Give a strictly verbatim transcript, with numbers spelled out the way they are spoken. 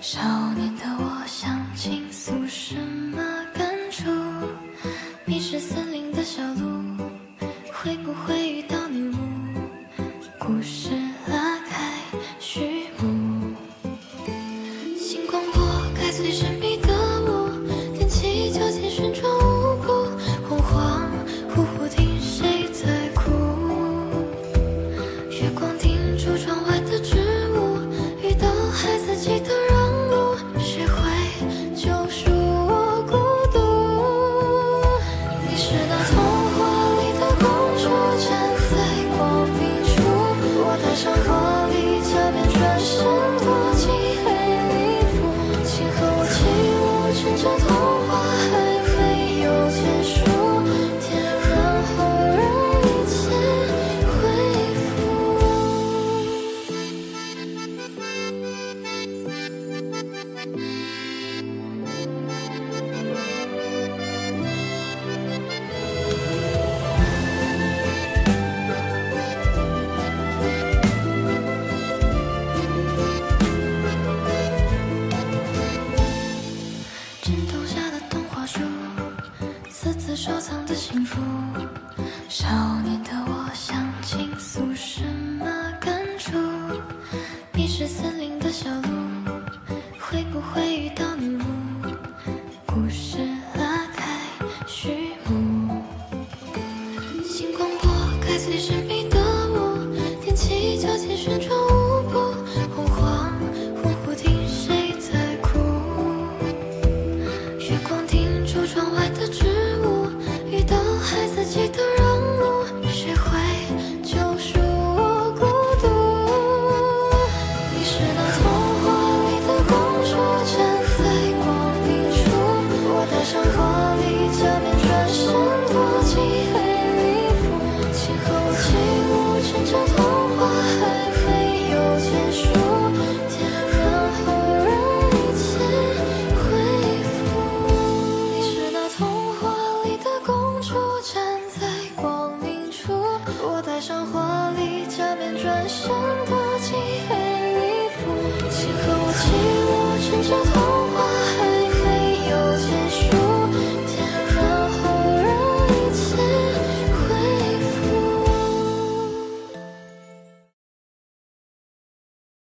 少年的我想倾诉什么感触？迷失森林的小路，会不会遇到女巫？故事拉开序幕，星光拨开最神秘的我，踮起脚尖旋转舞步，惶惶惚惚听谁在哭？月光映出窗外的植物，遇到孩子记得让路，谁会救赎我孤独？你是那童话里的公主，站在光明处，我戴上玻璃假面转身躲进黑里铺，请和我起舞，趁着童话还没有结束，天亮后让一切恢枕头下的童话书，字字收藏的幸福。